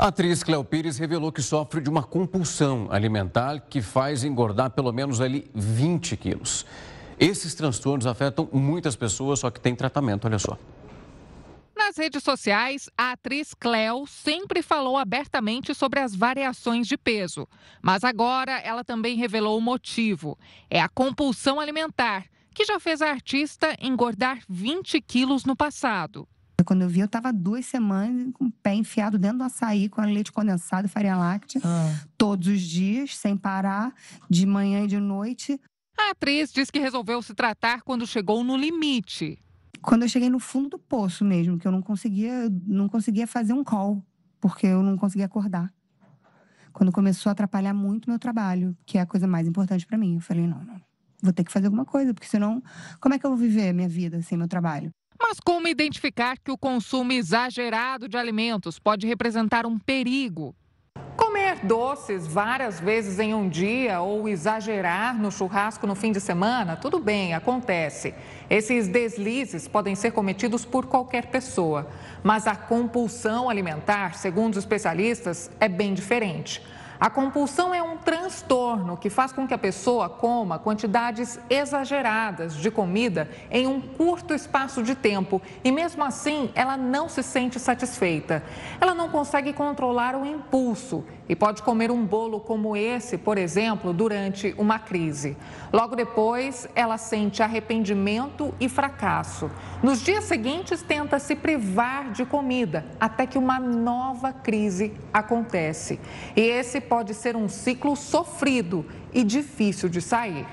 A atriz Cléo Pires revelou que sofre de uma compulsão alimentar que faz engordar pelo menos ali 20 quilos. Esses transtornos afetam muitas pessoas, só que tem tratamento, olha só. Nas redes sociais, a atriz Cléo sempre falou abertamente sobre as variações de peso. Mas agora ela também revelou o motivo. É a compulsão alimentar, que já fez a artista engordar 20 quilos no passado. Quando eu vi, eu estava 2 semanas com o pé enfiado dentro do açaí, com leite condensado e farinha láctea, todos os dias, sem parar, de manhã e de noite. A atriz diz que resolveu se tratar quando chegou no limite. Quando eu cheguei no fundo do poço mesmo, que eu não conseguia fazer um call, porque eu não conseguia acordar. Quando começou a atrapalhar muito o meu trabalho, que é a coisa mais importante para mim. Eu falei, não, vou ter que fazer alguma coisa, porque senão, como é que eu vou viver a minha vida sem meu trabalho? Mas como identificar que o consumo exagerado de alimentos pode representar um perigo? Comer doces várias vezes em um dia ou exagerar no churrasco no fim de semana, tudo bem, acontece. Esses deslizes podem ser cometidos por qualquer pessoa. Mas a compulsão alimentar, segundo os especialistas, é bem diferente. A compulsão é um transtorno que faz com que a pessoa coma quantidades exageradas de comida em um curto espaço de tempo e, mesmo assim, ela não se sente satisfeita. Ela não consegue controlar o impulso e pode comer um bolo como esse, por exemplo, durante uma crise. Logo depois, ela sente arrependimento e fracasso. Nos dias seguintes, tenta se privar de comida até que uma nova crise acontece. E esse pode ser um ciclo sofrido e difícil de sair.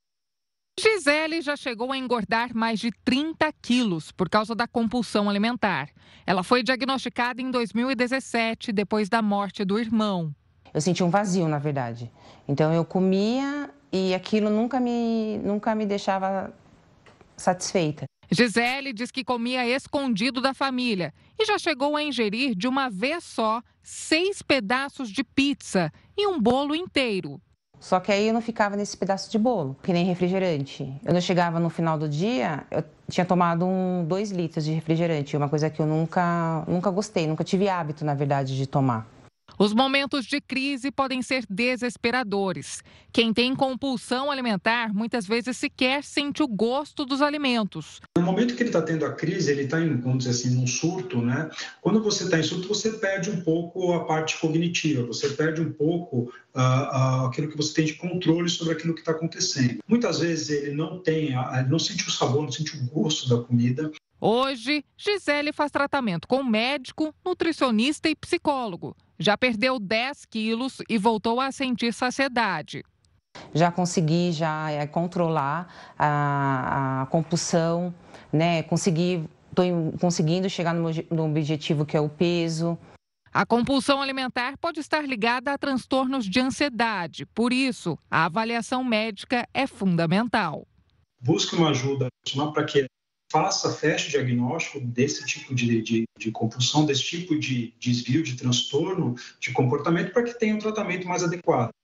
Gisele já chegou a engordar mais de 30 quilos por causa da compulsão alimentar. Ela foi diagnosticada em 2017, depois da morte do irmão. Eu senti um vazio, na verdade. Então, eu comia e aquilo nunca me deixava satisfeita. Gisele diz que comia escondido da família e já chegou a ingerir de uma vez só 6 pedaços de pizza e um bolo inteiro. Só que aí eu não ficava nesse pedaço de bolo, que nem refrigerante. Eu não chegava no final do dia, eu tinha tomado 2 litros de refrigerante, uma coisa que eu nunca gostei, nunca tive hábito, na verdade, de tomar. Os momentos de crise podem ser desesperadores. Quem tem compulsão alimentar muitas vezes sequer sente o gosto dos alimentos. No momento que ele está tendo a crise, ele está vamos dizer assim, num surto, né? Quando você está em surto, você perde um pouco a parte cognitiva, você perde um pouco aquilo que você tem de controle sobre aquilo que está acontecendo. Muitas vezes ele não sente o sabor, não sente o gosto da comida. Hoje, Gisele faz tratamento com médico, nutricionista e psicólogo. Já perdeu 10 quilos e voltou a sentir saciedade. Já consegui controlar a compulsão, né? Estou conseguindo chegar no objetivo que é o peso. A compulsão alimentar pode estar ligada a transtornos de ansiedade. Por isso, a avaliação médica é fundamental. Busque uma ajuda para que feche o diagnóstico desse tipo de compulsão, desse tipo de desvio, de transtorno de comportamento, para que tenha um tratamento mais adequado.